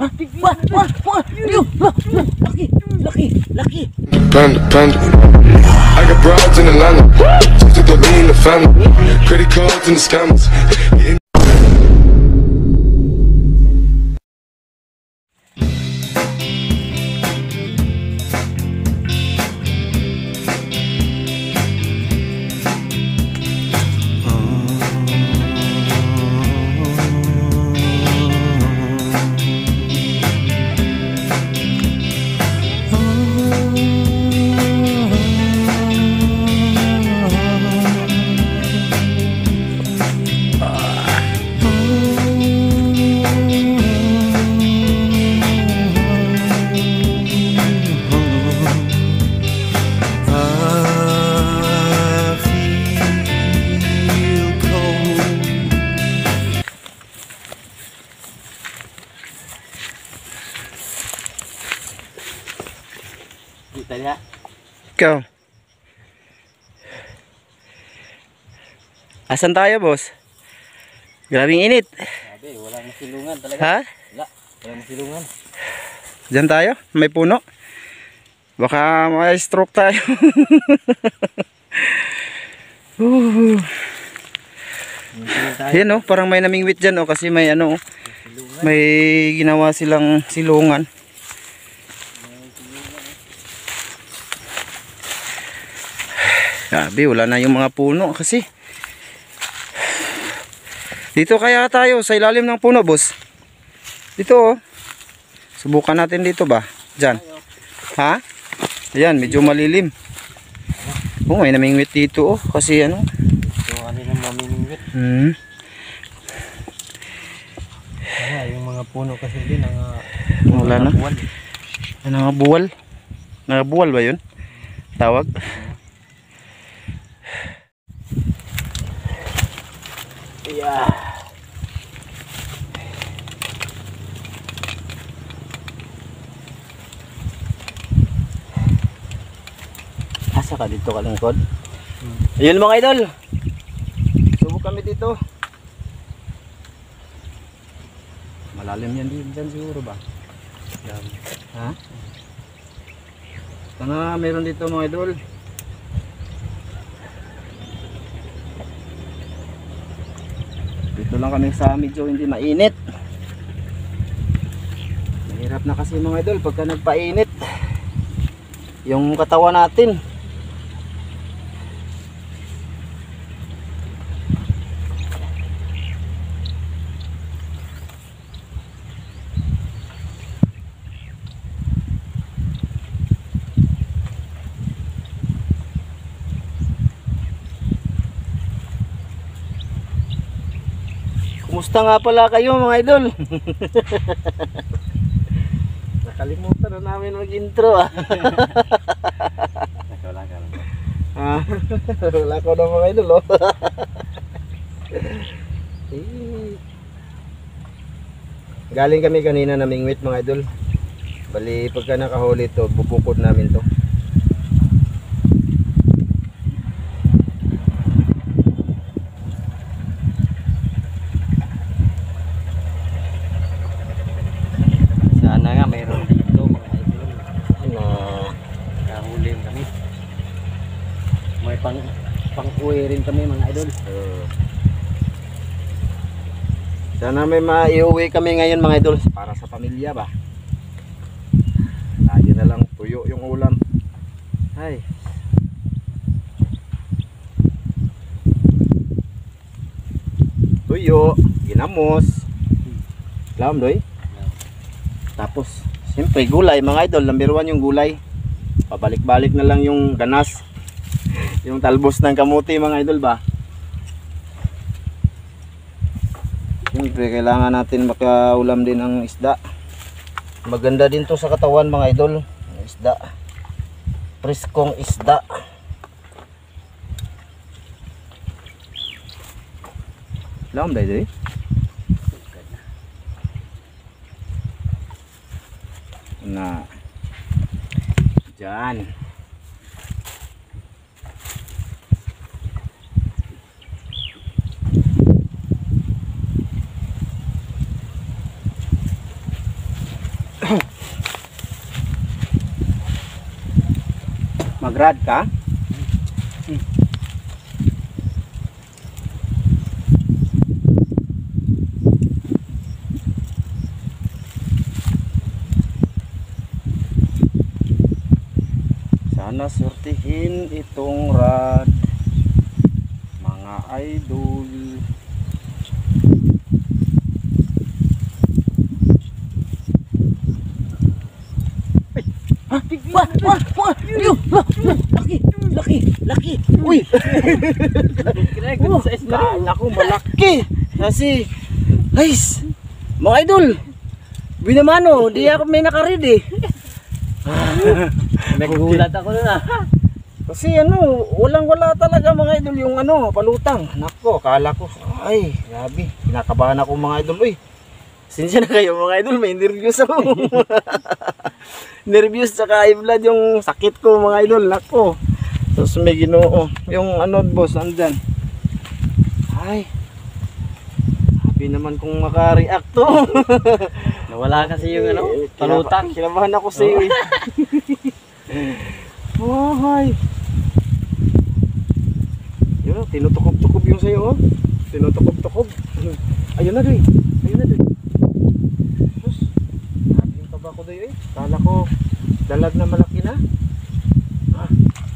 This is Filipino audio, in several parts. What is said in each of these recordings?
Wah, wah, wah. Yun, laki. Panda. I got broads in Atlanta. Just took the lean, the family. Credit cards and the scammers. Ikaw. Asan tayo, boss? Grabing init. Sabi, walang masilungan talaga. Ha? Walang masilungan. Diyan tayo? May puno? Baka may stroke tayo. Yan oh, parang may namingwit dyan oh, kasi may ano oh, may ginawa silang silungan. Sabi, wala na yung mga puno kasi. Dito kaya tayo sa ilalim ng puno, boss. Dito oh. Subukan natin dito ba? Diyan. Ha? Ayan, medyo malilim. Oh, may namingwit dito oh, kasi ano. So, ano yung mamimingwit? Yung mga puno kasi din wala na. Nangabuwal. Nangabuwal ba yun? Tawag? Yeah. Asa ka dito kalungkod? Ayun mga idol. Subok kami dito. Malalim yan dyan siguro ba? Yan. Ha? Sana meron dito mga idol. Dito lang kami sa medyo hindi mainit. Mahirap na kasi mga idol pagka nagpainit yung katawan natin. Kumusta nga pala kayo mga idol? Nakalimutan na namin mag-intro ah. Wala ko na mga idol oh. Galing kami kanina na mingwit mga idol. Bali pagka nakahuli to, bubukod namin to. Sana nga mayroon dito mga idol. Kahuli kami. May pang-uwi rin kami mga idol. Sana may maiuwi kami ngayon mga idol para sa pamilya ba. Lagi na lang tuyo yung ulam. Ay. Tuyo, ginamos. Alam doy. Tapos, siyempre gulay mga idol, number 1 yung gulay. Pabalik-balik na lang yung ganas. Yung talbos ng kamuti mga idol ba. Siyempre kailangan natin makaulam din ng isda. Maganda din to sa katawan mga idol. Isda. Preskong isda. Alam dahil na dyan. Magrad ka? Sana sortihin itong rad, mga idol. Wah, wah, wah, yun, laki, laki, laki, uy. Kala ko malaki. Kasi, guys, mga idol, binamano, di ako may nakarid eh. Nagulat ako na. Kasi ano, walang-wala talaga mga idol yung ano, palutang. Nako, kala ko, ay, grabe, kinakabahan ako mga idol, uy. Sinsya na kayo mga idol, may nervyos ako. Nervyos tsaka high blood yung sakit ko mga idol, nako. Tapos may Ginoo, yung ano boss, andyan. Ay, happy naman kung maka-react to. Nawala kasi yung ano, palutang. Kinabahan ako sa iyo. Oh, hi. Yun, tinutukob-tukob yung sayo, oh. Tinutukob-tukob. Ayun na, doy. Ayun na, doy. Tapos, happy yung taba ko, doy, eh. Kala ko, dalag na malaki na. Ah.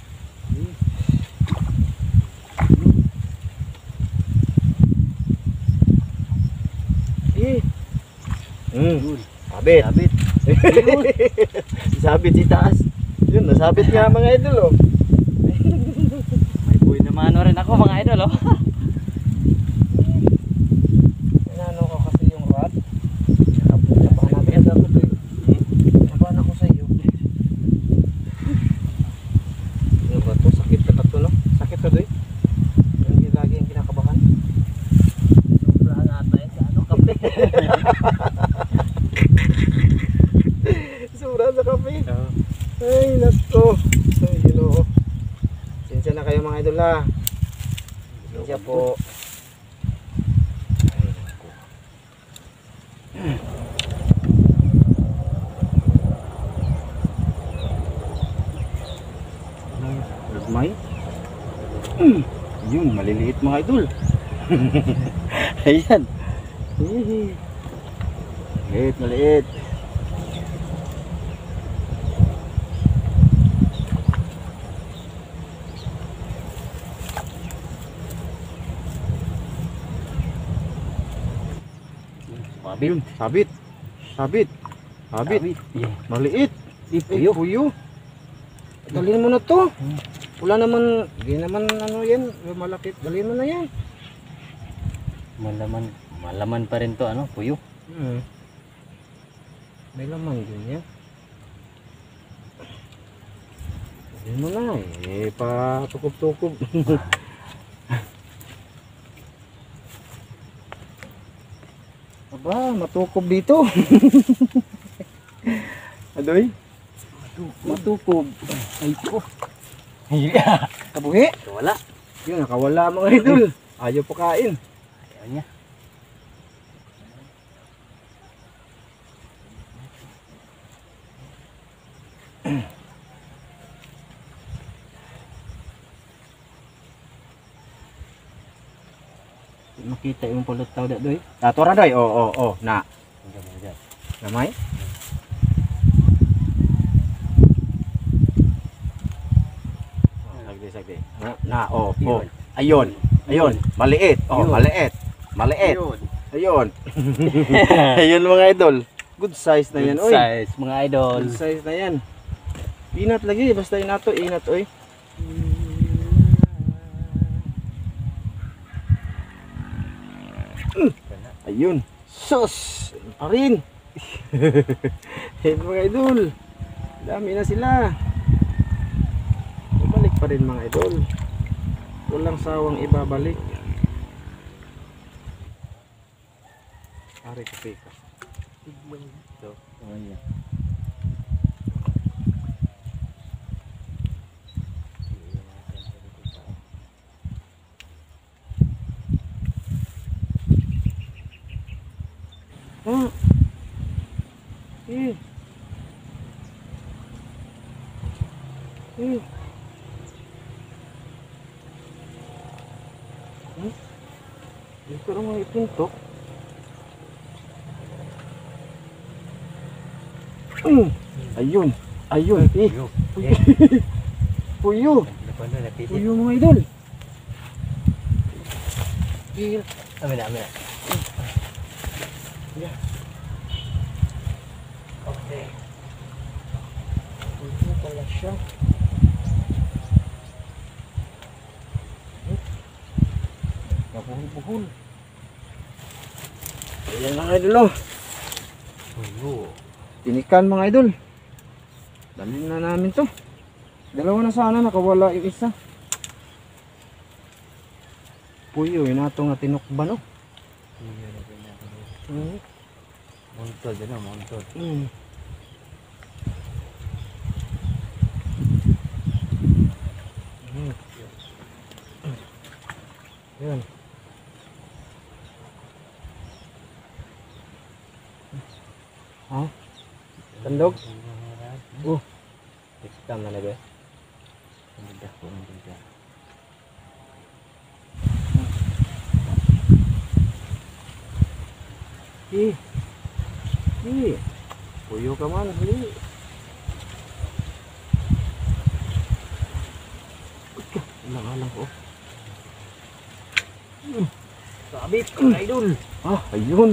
Eh. Sabit. Sabit. Sabit itaas. Yun, nasabit nga mga idol, oh. May buhay naman rin ako mga idol, oh. Inano ko kasi yung rod. Nabahan natin sa ito, eh. Nabahan ako sa iyo. Ano ba ito? Sakit na ito, no? Sakit ito, eh. Yung lagi yung kinakabahan. Sobra nga tayo sa ano, kape. Sobra sa kape. Ay, nako. Ay, Ginoo. Sinsya na kayo mga idol, ha. Sinsya po. Ay, nako. Lagmay. Yun, maliliit mga idol. Ayan. Maliit, maliit. Sabit. Sabit. Sabit. Sabit. Yeah. Maliit. Puyo. Puyo. Dalhin mo na to. Wala naman, hindi naman ano yan, malaki. Dalhin mo na yan. Malaman pa rin to, ano, puyo. May laman din yan. Dalhin mo na eh, patukog-tukog. Aba, matukob dito. Adoy? Matukob. Ay ko. Kabuhi? Wala. Yun, nakawala mga idol. Ayaw pa kain. Ayaw niya. Makita yung pulot tao da doy. Tora doy. Oh, na. Gamay. Sagdi. Oh. Ayun. Maliit. Oh, maliit. Ayun. Ayun mga idol. Good size na yan, Good oy. size, mga idol. Good size na yan. Inat lagi, basta inato, inat, oy. Ayun. Sus! Pa rin. Ayun mga idol. Dami na sila. Ibalik pa rin mga idol. Walang sawang ibabalik. Ari ko pika. So, ayan. Ah. Dito lang mga ipinto. Ayun. Ayun. Eh. Puyo. Puyo mga idol. Amin na. Okay. Puyo pala siya. Buhol-buhol. Ayan mga idol oh. Tinikan mga idol. Dalhin na namin to. Dalawa na sana, nakawala yung isa. Puyo, yun natong nga tinukban oh. Montod, ano, montod. Yan. Ha? Tandog? Tikam na ba? Puyo ka man, hali. Ilang ko. Sabit, mga idol. Ah, ayun.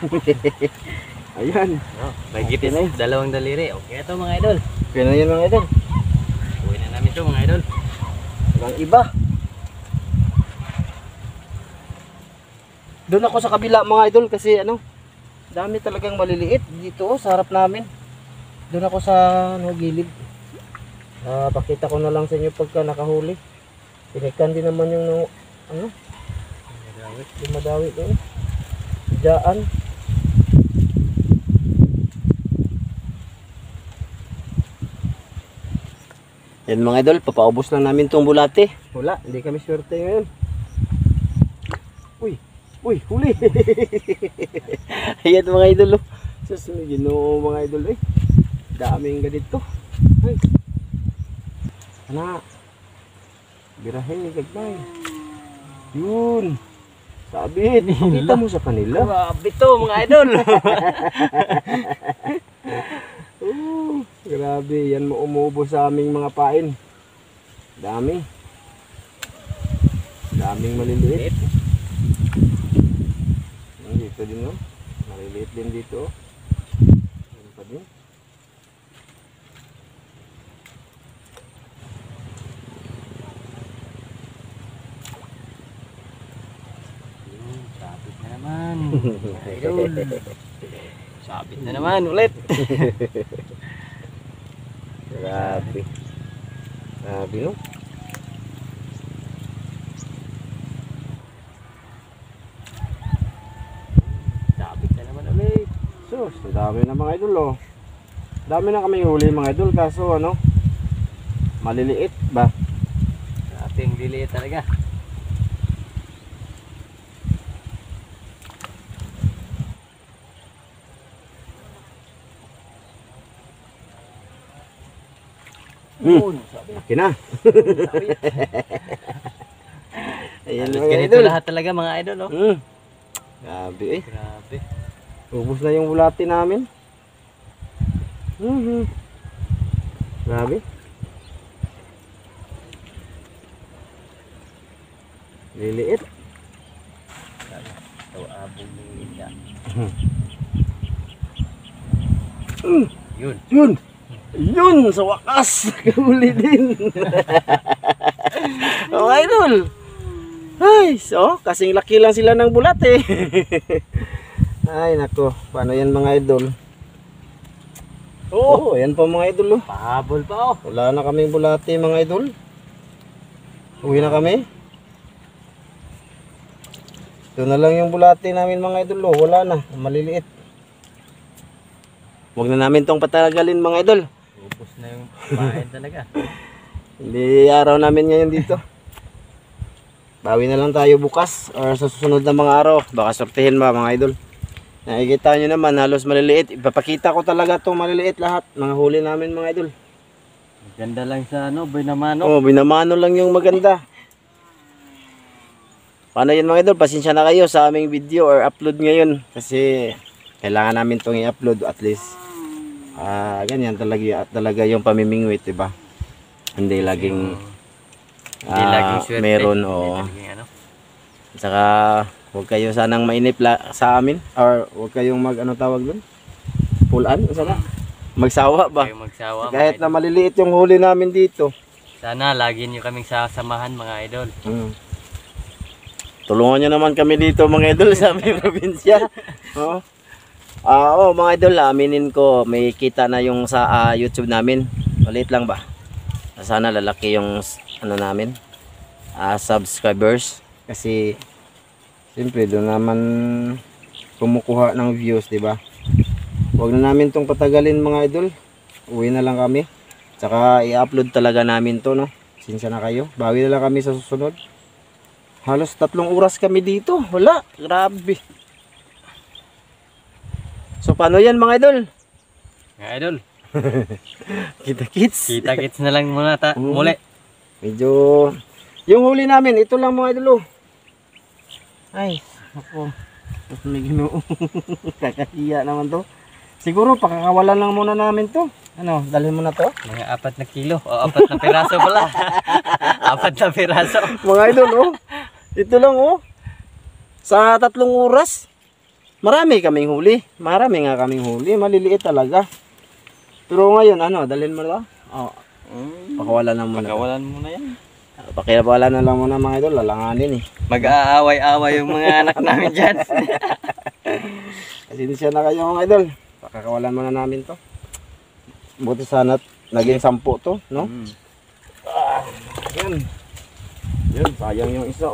Ayan. May gipis na dalawang daliri. Okay ito mga idol. Okay na yun mga idol. Uwi na namin ito mga idol. Walang iba. Doon ako sa kabila mga idol kasi ano, dami talagang maliliit dito sa harap namin. Doon ako sa gilid. Pakita ko na lang sa inyo pagka nakahuli. Tinikan din naman yung yung madawi doon. Diyaan. Yan mga idol, papaubos lang namin tong bulate. Wala, hindi kami swerte ngayon. Uy, huli. Ayan mga idol. Sus, may ginoo mga idol eh. Daming ganito. Ay. Ana. Birahe, gagbay. Yun. Sabit. Kita mo sa kanila. Grabe ito mga idol. Grabe, yan mo umubo sa aming mga pain. Dami. Daming maliliit. Dito din no. Maliliit din dito. Yan pa din. Sabit na naman. Idol. Sabit na naman ulit. Grabe. Grabe no. Sabit na naman ulit. Sus, ang dami na mga idol oh. Dami na kami huli mga idol kaso ano, maliliit ba? Grabe ang liliit talaga. Okay na. Ayan Halos mga ganito idol. lahat talaga mga idol oh. Grabe eh. Grabe. Ubus na yung bulati namin. Grabe. Liliit. Ito abong ni Ida. Yun. Yun. Yun sa wakas. Huli din. Mga idol. Ay, so kasing laki lang sila ng bulate. Ay nako, paano yan mga idol? Oh, yan pa mga idol oh. Pahabol pa oh. Wala na kaming bulate mga idol. Uwi na kami. Ito na lang yung bulate namin mga idol oh. Wala na, maliliit. Huwag na namin tong patagalin mga idol. Ubus na yung pain talaga. Hindi araw namin ngayon dito. Bawi na lang tayo bukas or sa susunod na mga araw. Baka sortihin ba mga idol. Nakikita nyo naman halos maliliit. Ipapakita ko talaga itong maliliit lahat. Mga huli namin mga idol. Ganda lang sa ano, binamano. Oh, binamano lang yung maganda. Paano yun mga idol? Pasensya na kayo sa aming video or upload ngayon. Kasi kailangan namin itong i-upload at least. Ganyan talaga yung pamimingwit, diba? Hindi laging swerte. meron o Hindi laging ano. saka huwag kayo sanang mainip sa amin or huwag kayong tawag doon? Pulaan? Sana? Magsawa ba? Kayo magsawa. Kahit mga na idol. maliliit yung huli namin dito. Sana lagi nyo kaming sasamahan mga idol. Tulungan nyo naman kami dito mga idol sa aming probinsya. Mga idol, aminin ko may kita na yung sa YouTube namin. Maliit lang ba? Sana lalaki yung namin subscribers kasi siyempre doon naman kumukuha ng views, di ba? Huwag na namin tong patagalin mga idol. Uwi na lang kami. Tsaka i-upload talaga namin to, no? Sinsya na kayo. Bawi na lang kami sa susunod. Halos 3 oras kami dito. Wala, grabe. So paano yan mga idol? Mga idol, Kita-kits. kita-kits na lang muna muli. Medyo yung huli namin, ito lang mga idol. Ay, ako. May ginoo. Kakahiya naman to. Siguro pakakawalan lang muna namin to. Ano, dalhin mo na to? Mga 4 na kilo. O 4 na piraso pala. 4 na piraso. Mga idol, ito lang sa 3 oras. Marami kaming huli. Marami nga kaming huli. Maliliit talaga. Pero ngayon, dalhin mo na to? Pakawalan na muna. Pagkawalan mo na yan. Pakiwalan na lang muna mga idol. Lalanganin Mag-aaway-aaway yung mga anak namin dyan. Pasensya na kayo mga idol. Pakakawalan muna namin to. Buti sana naging 10 to, no? Yan. Yun, sayang yung isa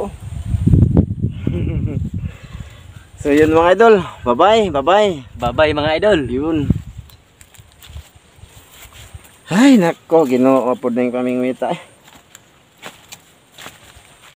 So yun mga idol. Bye-bye, bye-bye. Bye-bye mga idol. Yun. Ay, nako, ginoo po na yung pamingwita.